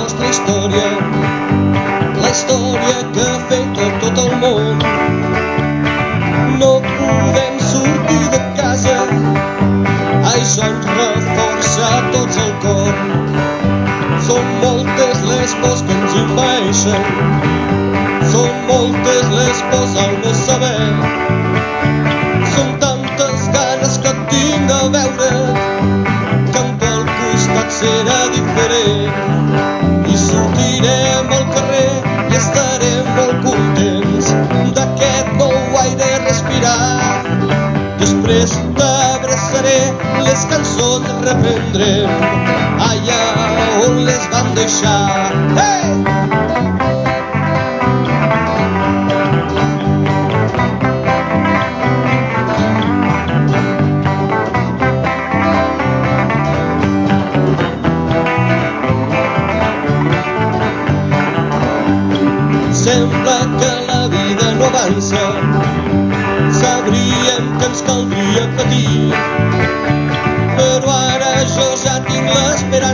nostra història, la història que afecta tot el món. No podem sortir de casa, això ens reforça a tots el cor. Són moltes les pors que ens envaeixen, són moltes les pors al no saber. Són tantes ganes que tinc de veure que en pel costat serà diferent. I sortirem al carrer i estarem molt contents d'aquest nou aire respirat. Després t'abraçaré, les cançons reprendrem allà on les vam deixar. Hey! Sembla que la vida no avança, sabríem que ens caldria patir, però ara jo ja tinc l'esperança